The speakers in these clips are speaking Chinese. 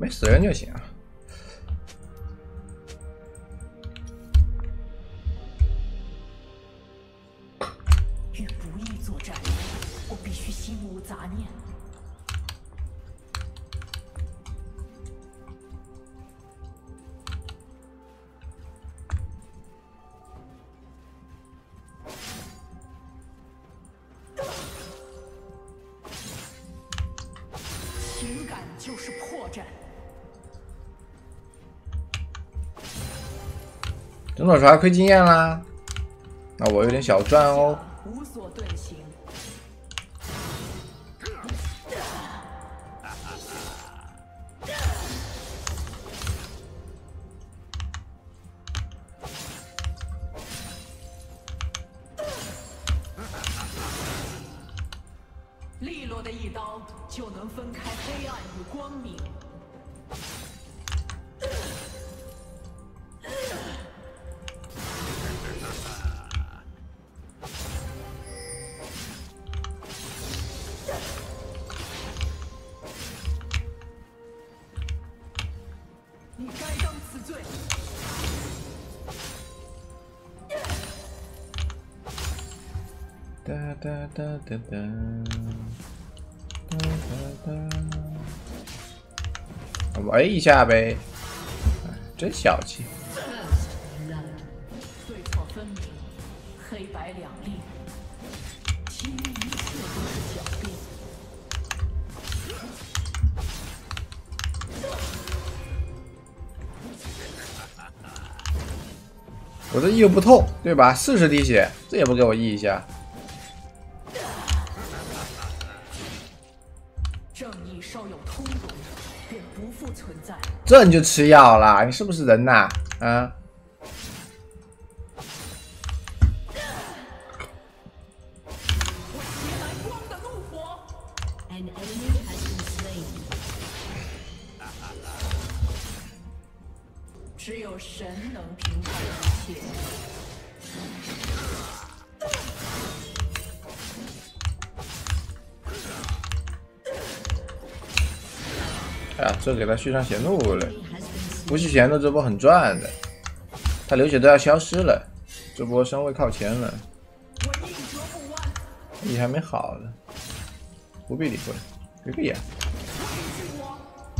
没死人就行啊。 与不义作战，我必须心无杂念。情感就是破绽。 整手船亏经验啦，那我有点小赚哦。 无所遁形。利落的一刀就能分开黑暗与光明。你该当此罪。 哒哒哒哒哒哒哒哒，玩一下呗，真小气。 对错分明，黑白两立，其余一切都是狡辩。 我这 E 又不透，对吧？40滴血，这也不给我 E 一下。 正义稍有通融，便不复存在。 这你就吃药啦？你是不是人呐？啊！ 我携来光的怒火。 An enemy has been slain. 只有神能评判一切。 哎呀，这给他续上血怒了，不续血怒这波很赚的，他流血都要消失了，这波身位靠前了， 我宁折不弯。 你还没好呢，不必理会，给个眼。 畏惧我。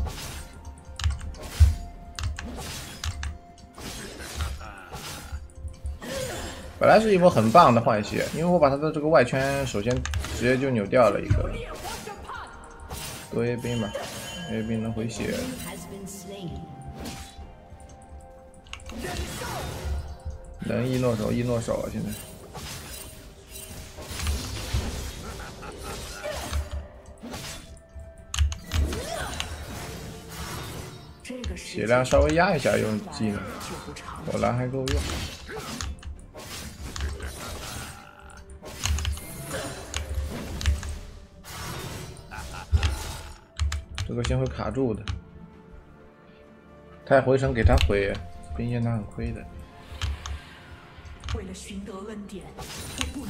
本来是一波很棒的换血，因为我把他的这个外圈首先直接就扭掉了一个， 烈火审判。 多 A 兵嘛，A 兵能回血。 Has been slain. 能一诺手，一诺手啊！现在这个世界血量稍微压一下用技能， 就不长。 火蓝还够用。这个先会卡住的，太回城给他回，兵线他很亏的。 为了寻得恩典，我不能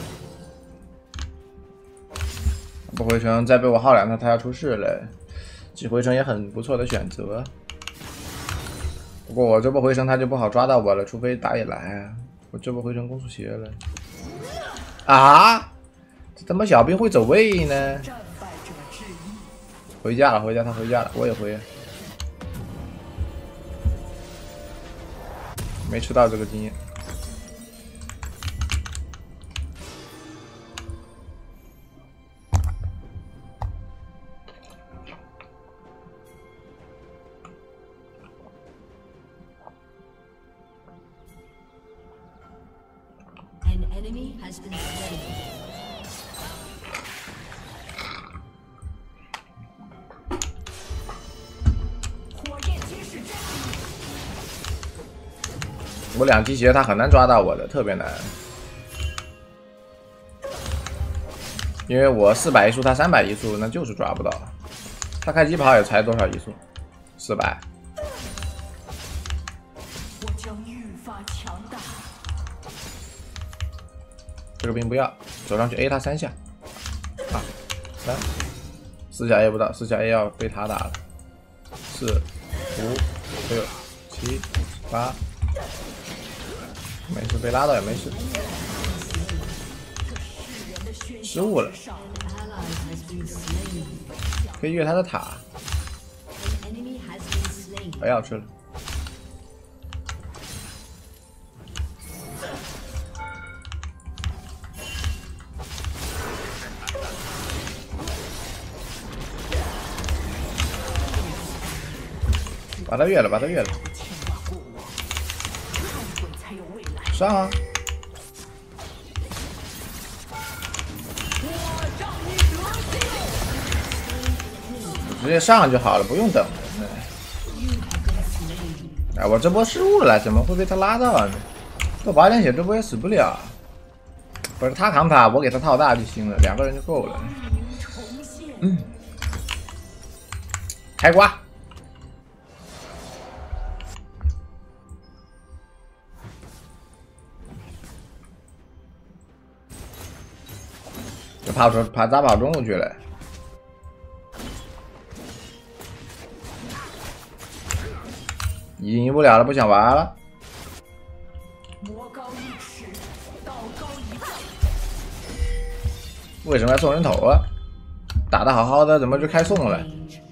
多言。 不回城再被我耗2套，他要出事了。几回城也很不错的选择，不过我这波回城他就不好抓到我了，除非打野来啊。我这波回城攻速鞋了。啊！这他妈小兵会走位呢？ 战败者之一。 回家了，回家，他回家了，我也回。没吃到这个经验。 An enemy has been slain. 火焰揭示真理。 我2击鞋他很难抓到我的，特别难。因为我400移速，他300移速，那就是抓不到。他开机跑也才多少移速？400。 我将愈发强大。 这个兵不要，走上去 A 他3下。啊，3，4下 A 不到，4下 A 要被他打了。 4、5、6、7、8，没事，被拉到也没事。失误了， Ally has been slain. 可以越他的塔， An enemy has been slain. 不要吃了。把他越了，把他越了，上啊！直接上就好了，不用等了。哎，我这波失误了，怎么会被他拉到呢？多拔点血，这波也死不了。不是他扛塔，我给他套大就行了，2个人就够了。开挂。就怕砸跑中路去了。已经赢不了了，不想玩了。 魔高一尺，道高一丈。 为什么要送人头啊？打得好好的，怎么就开送了？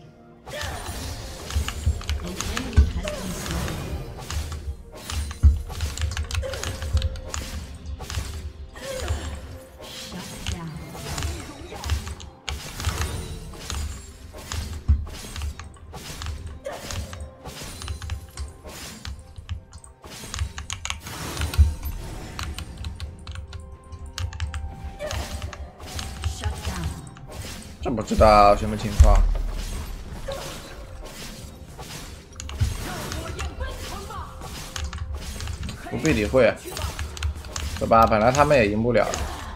真不知道什么情况。不必理会，对吧？本来他们也赢不了，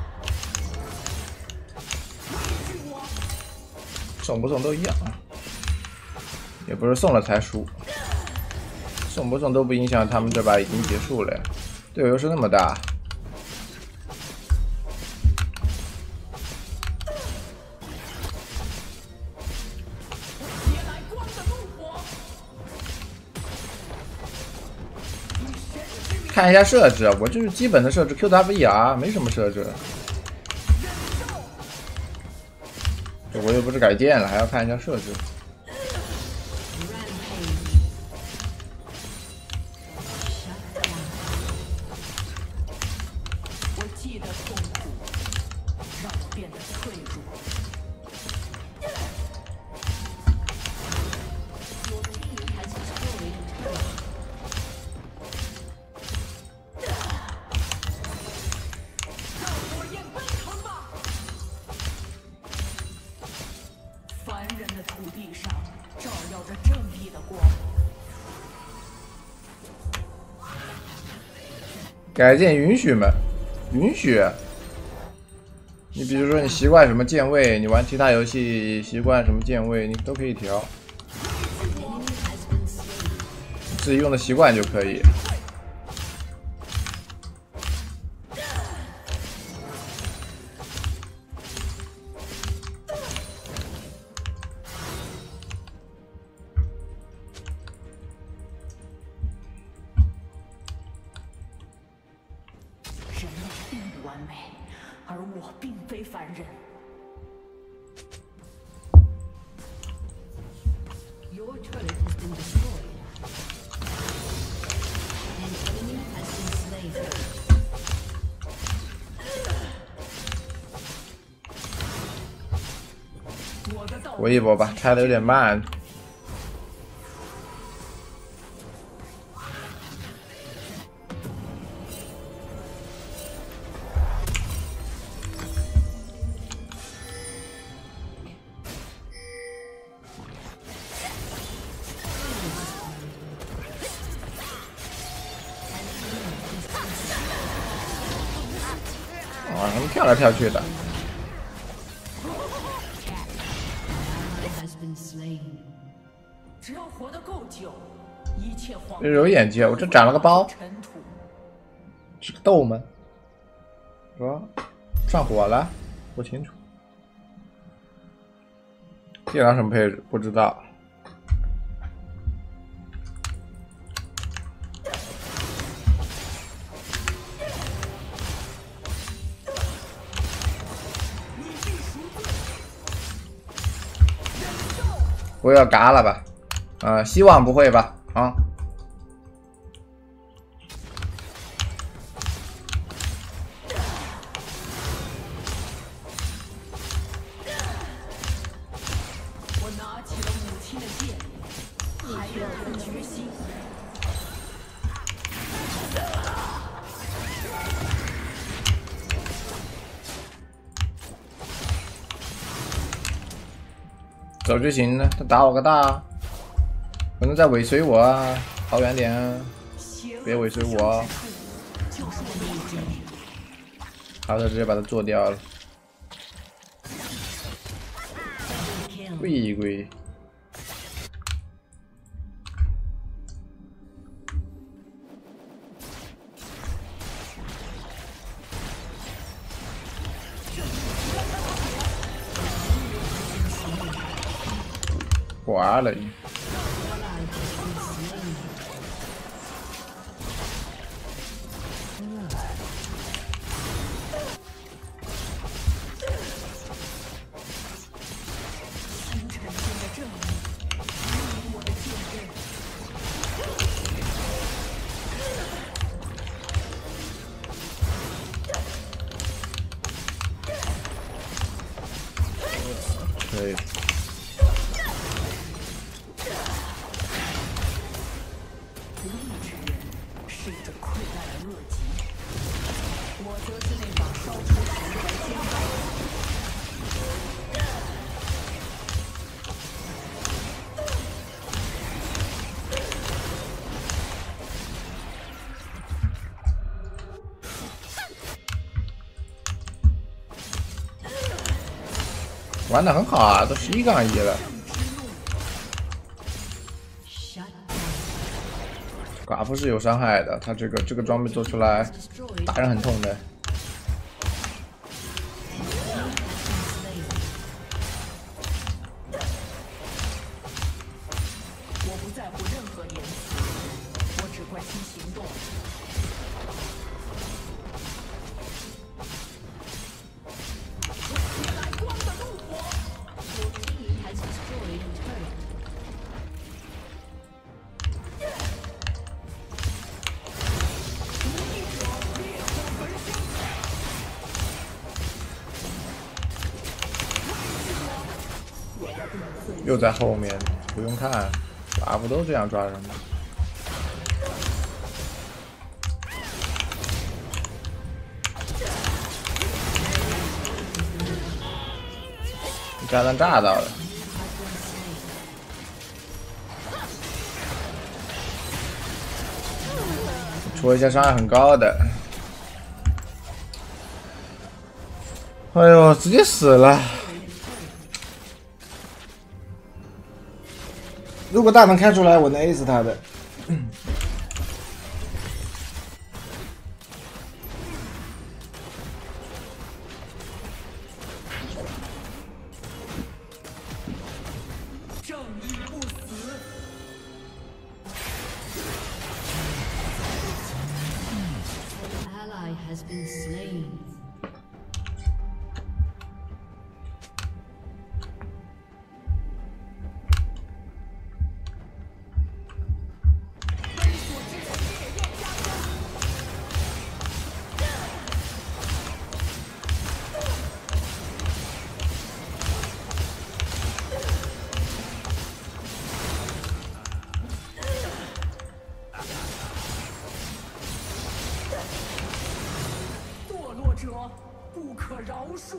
送不送都一样啊，也不是送了才输，送不送都不影响他们这把已经结束了呀。队友优势那么大。 看一下设置，我就是基本的设置 QWER， 没什么设置。这我又不是改键了，还要看一下设置。 我记得痛苦，让我变得脆弱。 凡人的土地上照耀着正义的光。 改键允许吗？允许。你比如说，你习惯什么键位，你玩其他游戏习惯什么键位，你都可以调，自己用的习惯就可以。 人类并不完美，而我并非凡人。 Your turret has been destroyed. An enemy has been slain. 我的道搏一搏吧，拆的有点慢。他们跳来跳去的。 Has been slain. 只要活得够久，一切谎有眼睛，我这长了个包， 尘土。 是个豆吗？是吧？上火了？不清楚。电脑什么配置不知道。 会要嘎了吧？希望不会吧？啊。 我拿起了母亲的剑，还有她的决心。 走就行了，他打我个大，不能再尾随我啊！跑远点啊！别尾随我啊！好的，直接把他做掉了。贵贵。挂了。可以。 是一种溃烂的恶疾，我则是那把烧出神的尖刀。 玩的很好啊，都11杠1了。寡妇是有伤害的，他这个装备做出来打人很痛的。 我不在乎任何言辞，我只关心行动。来光的怒火。 Your team has destroyed a turret. 又在后面，不用看，寡妇都这样抓人的。炸弹炸到了，戳一下伤害很高的。哎呦，直接死了！如果大能开出来，我能 A 死他的。 正义不死。 An ally has been slain. 堕落者不可饶恕。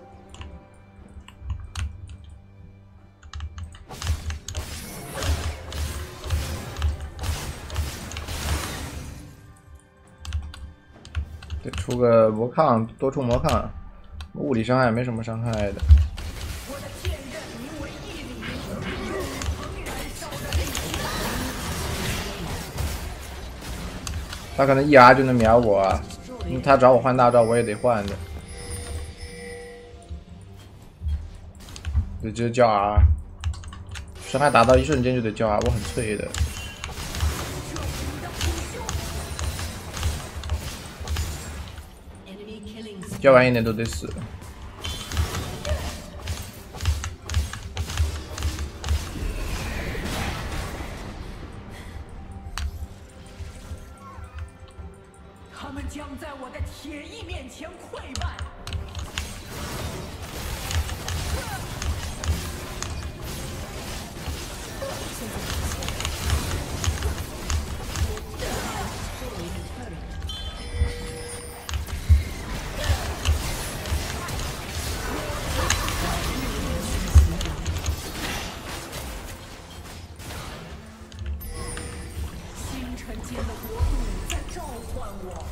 得出个魔抗，多出魔抗，物理伤害没什么伤害的。 我的剑刃名为毅力，恒燃烧的力量。 他可能1R 就能秒我啊，他找我换大招，我也得换的。就直接叫 R， 伤害达到一瞬间就得叫 R， 我很脆的。叫晚一点都得死。 们将在我的铁翼面前溃败。星辰间的国度在召唤我。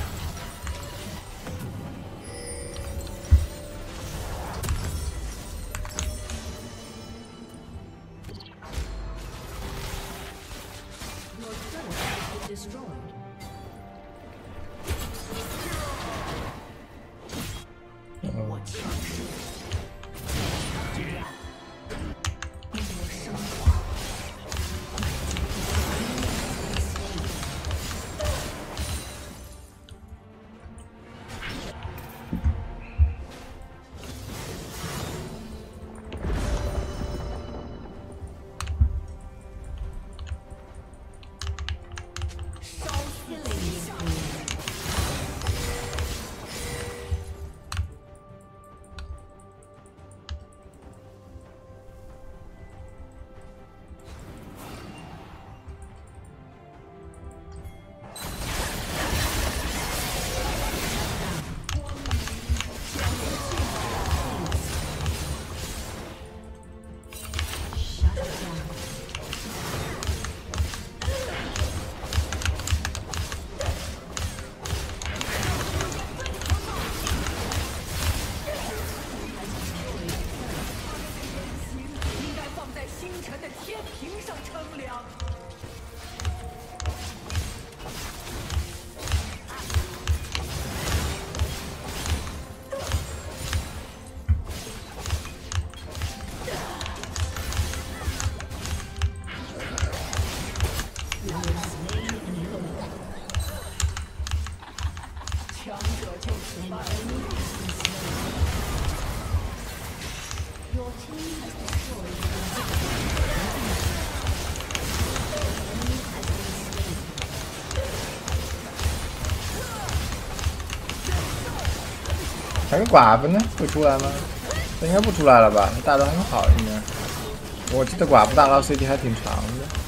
Destroyed. 我强势，力量，令我升华。 星辰的天平上称量。强者就是败。Your team has destroyed. 还有寡妇呢？会出来吗？这应该不出来了吧？大招很好，应该。我记得寡妇大招 CT 还挺长的。